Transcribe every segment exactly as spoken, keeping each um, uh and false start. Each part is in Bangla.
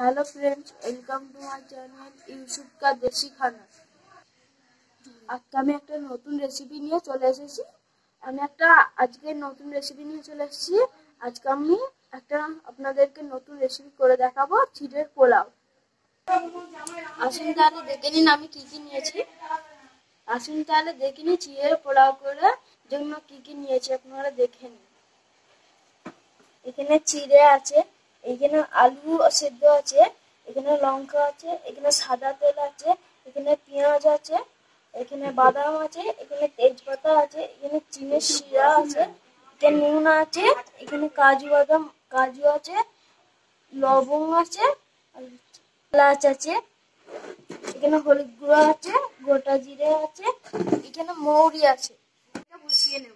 Hello friends, welcome to my channel Yusuf का देसी खाना। আজকে আমি একটা নতুন রেসিপি নিয়ে চলে এসেছি। আমি একটা আজকে নতুন রেসিপি নিয়ে চলে এসেছি। আজকে আমি একটা আপনাদেরকে নতুন রেসিপি করে দেখাবো, চিড়ের পোলাও। আসুন তাহলে দেখে নিন আমি কি কি নিয়েছি। আসুন তাহলে দেখে নিন চিড়ের পোলাও করে জন্য কি কি নিয়েছি, আপনারা দেখে নিন। এখানে চিড়ে আছে, এখানে আলু সেদ্ধ আছে, এখানে লঙ্কা আছে, এখানে সাদা তেল আছে, এখানে পেঁয়াজ আছে, এখানে বাদাম আছে, এখানে তেজপাতা আছে, এখানে চিনির শিরা আছে, এখানে নুন আছে, এখানে কাজু বাদাম কাজু আছে, লবঙ্গ আছে, এলাচ আছে, এখানে হলুদ গুঁড়ো আছে, গোটা জিরে আছে, এখানে মৌরি আছে। এটা বসিয়ে নেব।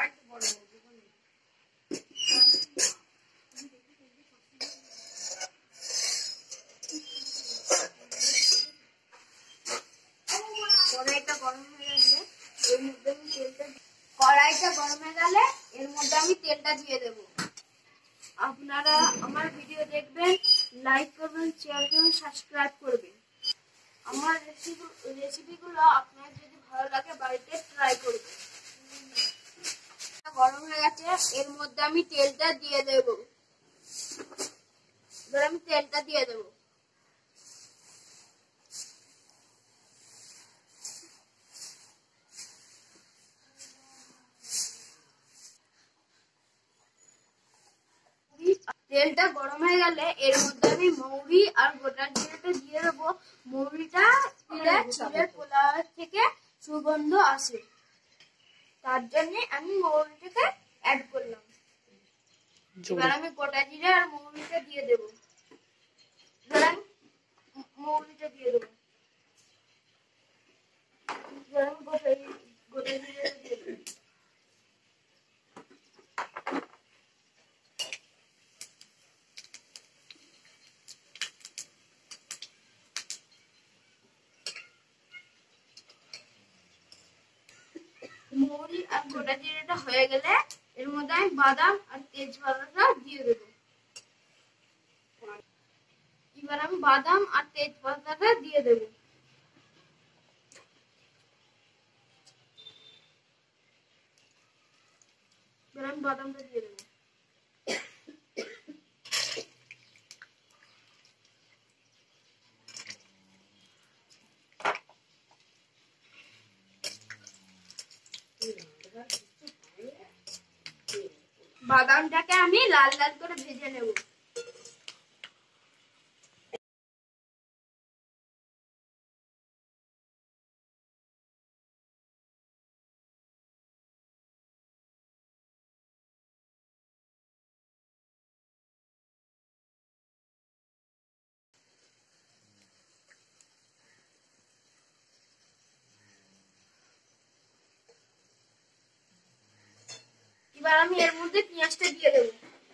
কড়াইটা গরম হয়ে গেলে এর মধ্যে আমি তেলটা কড়াইটা গরম হয়ে গেলে এর মধ্যে আমি তেলটা দিয়ে দেব। আপনারা আমার ভিডিও দেখবেন, লাইক করবেন, শেয়ার করবেন, সাবস্ক্রাইব করবেন। আমার রেসিপি রেসিপিগুলো আপনার যদি ভালো লাগে বাড়িতে ট্রাই করবেন। গরম হয়ে গেছে, এর মধ্যে আমি তেলটা দিয়ে দেব। এবার আমি তেলটা দিয়ে দেব। তেলটা গরম হয়ে গেলে এর মধ্যে আমি মৌরি আর গোটা জিরেটা দিয়ে দেবো। মৌরিটা দিলে চিড়ের পোলাও থেকে সুগন্ধ আসে, তার জন্য আমি মৌরিটাকে অ্যাড করলাম। এবার আমি গোটা জিরে আর মৌরিটা দিয়ে দেবো। এবার আমি মৌরিটা দিয়ে দেবো। এবার আমি গোটা গোটা জিরেটা দিয়ে দেবো। মৌরি আর গোটা জিরেটা হয়ে গেলে এর মধ্যে আমি বাদাম আর তেজপাতাটা দিয়ে দেবো। এবার আমি বাদাম আর তেজপাতাটা দিয়ে দেবো। এবার আমি বাদামটা দিয়ে দেবো। বাদামটাকে আমি লাল লাল করে ভেজে নেব। এবার আমি এর মধ্যে পেঁয়াজটা দিয়ে দেবো।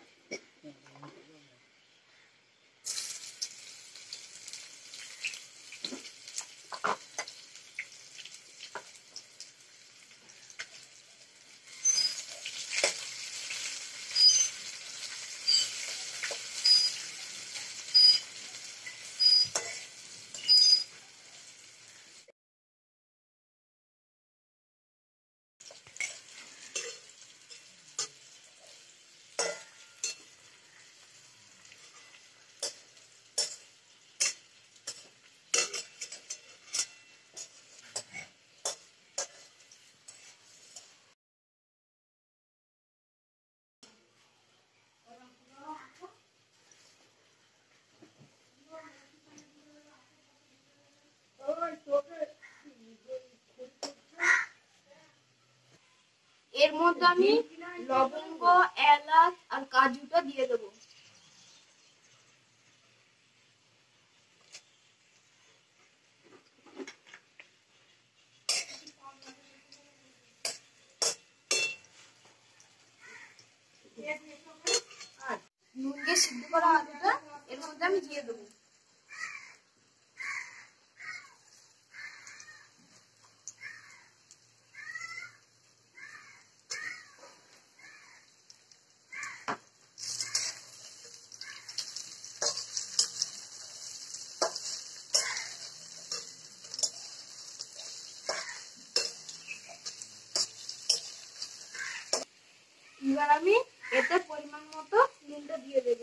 এর মধ্যে আমি লবঙ্গ, এলাচ আর কাজুটা দিয়ে দেবো। নুন দিয়ে সিদ্ধ করা আলুটা এর মধ্যে আমি দিয়ে দেবো। এবার আমি এতে পরিমাণ মতো নুনটা দিয়ে দেবো।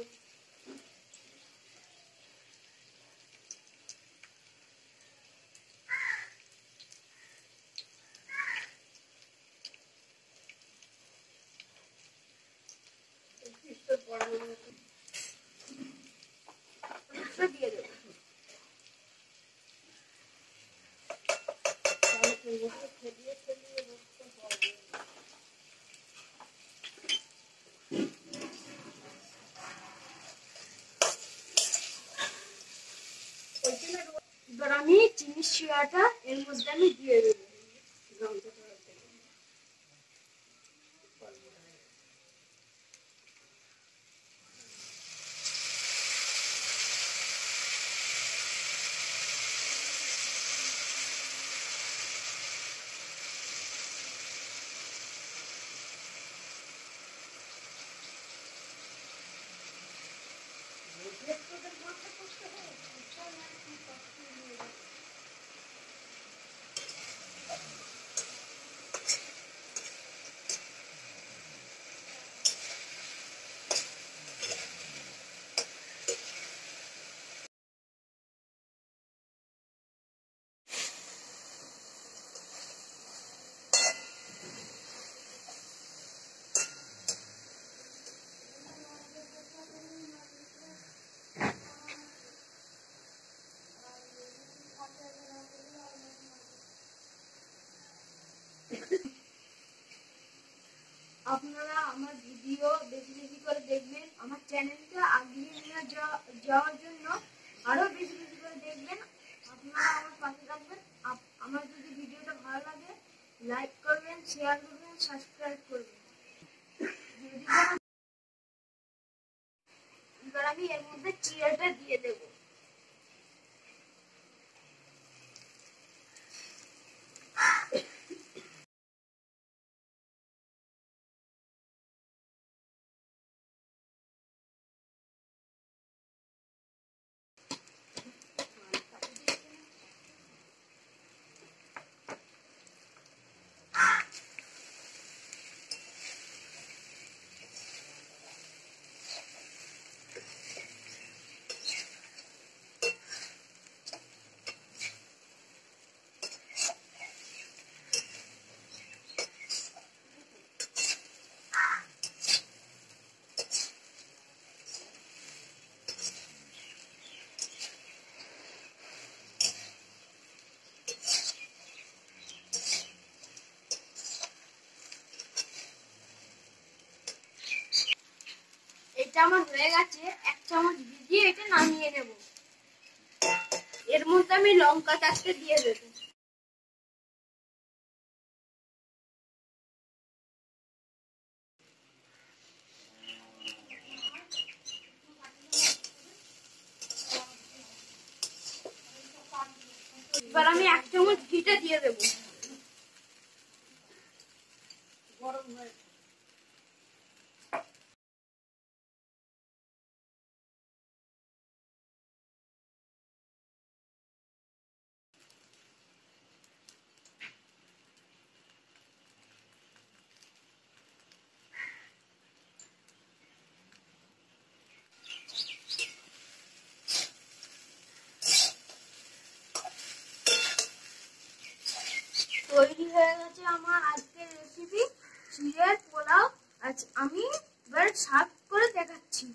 দিয়ে দেবো ফেলিয়ে ফেলিয়ে এবার আমি চিনির শিরাটা এর মধ্যে আমি দিয়ে দেবো। আপনারা আমার ভিডিও বেশি বেশি করে দেখবেন, আমার চ্যানেলটা আগিয়ে নিয়ে যাওয়ার জন্য আরো বেশি বেশি করে দেখবেন। আপনারা আমার পাশে থাকবেন। আমার যদি ভিডিওটা ভালো লাগে লাইক করবেন, শেয়ার করবেন, সাবস্ক্রাইব করবেন। এবার আমি এর মধ্যে চিড়েটা দিয়ে দেবো। এটা আমার হয়ে গেছে, এক চামচ দিয়ে এটা নামিয়ে নেব। এর মধ্যে আমি লঙ্কা চারটে দিয়ে দেব। এবার আমি এক চামচ ঘিটা দিয়ে দেব। গরম হয়ে তৈরি হয়ে গেছে আমার আজকের রেসিপি চিড়ের পোলাও। আজ আমি এবার সার্ভ করে দেখাচ্ছি।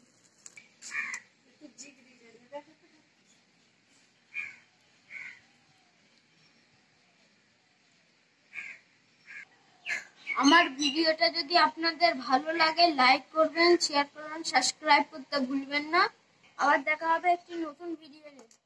আমার ভিডিওটা যদি আপনাদের ভালো লাগে লাইক করবেন, শেয়ার করবেন, সাবস্ক্রাইব করতে ভুলবেন না। আবার দেখা হবে একটি নতুন ভিডিও নিয়ে।